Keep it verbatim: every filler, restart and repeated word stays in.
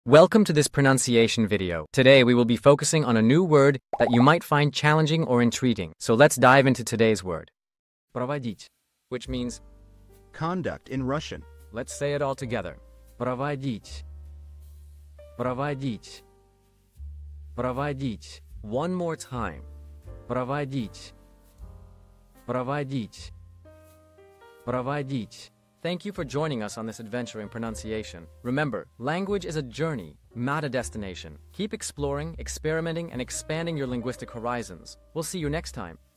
Welcome to this pronunciation video. Today we will be focusing on a new word that you might find challenging or intriguing. So let's dive into today's word. Проводить, which means conduct in Russian. Let's say it all together. Проводить. Проводить. Проводить. One more time. Проводить. Проводить. Проводить. Thank you for joining us on this adventure in pronunciation. Remember, language is a journey, not a destination. Keep exploring, experimenting, and expanding your linguistic horizons. We'll see you next time.